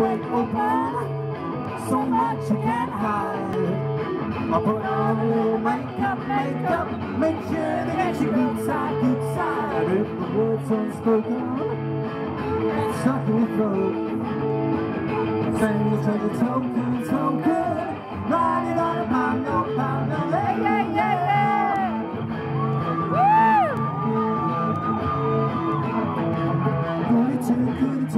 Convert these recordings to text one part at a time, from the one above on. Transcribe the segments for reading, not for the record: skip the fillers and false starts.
break open, so much you can't hide. I put on a little makeup, make sure they get you good side. If the words unspoken, it's stuck in your throat. Send the treasure token, riding on a pound note, yeah. Woo! Goody two shoes,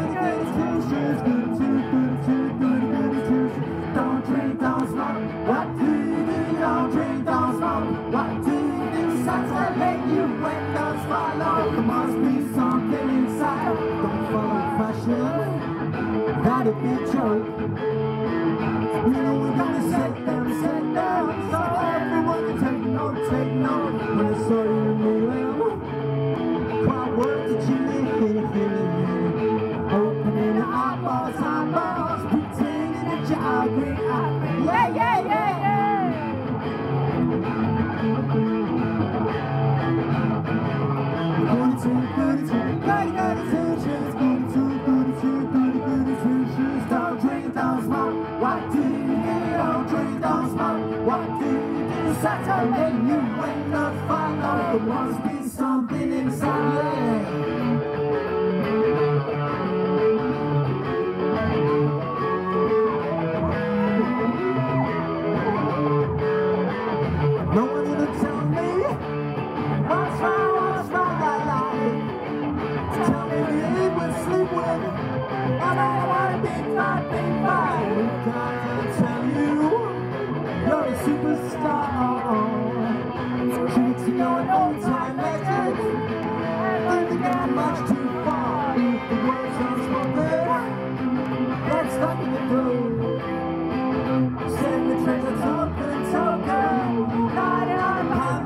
goody two shoes. Don't drink, don't smoke. What do you do? Don't drink, don't smoke. What do you do? Saturday you windows follow. There must be something inside. Don't follow fashion. That'd be a joke. You know we're gonna sit down, so everyone can take note. When I saw you in the well, what word did you hear? Opening the eyeballs, pretending that you agree. Yeah. Goody two shoes, goody two shoes. Don't drink, don't smoke. What do you do? Don't drink, don't smoke. What do you do? Saturday you wake up, follow. There must be something inside, yeah. No one's gonna tell me what's wrong, I tell me we eat with, sleep with, and I want a big fight. Can't tell you you're a superstar. Tricks you know an old time legend. Things get much too far. If the words unspoken, let's stop the through. Send the treasure token, riding on a pound.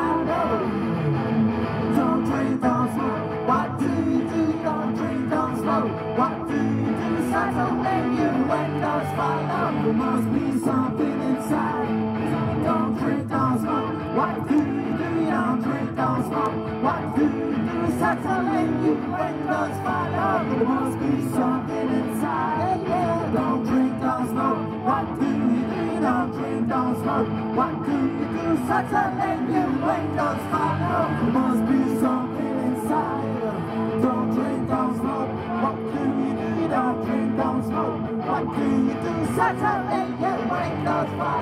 Don't drink, don't smoke. What do you do? Don't drink, don't smoke. What do you do? Saturday you windows follow. There must be something inside. Don't drink, don't smoke. What do you do? Don't drink, don't smoke. What do you do? Saturday you windows follow. There must be something inside. Don't drink, don't smoke. What do you do? Don't drink, don't smoke. What do you do? Saturday you windows follow. There must be something inside. Don't drink, don't smoke. What do you do? Don't drink, don't smoke. What do you do? Saturday you windows follow.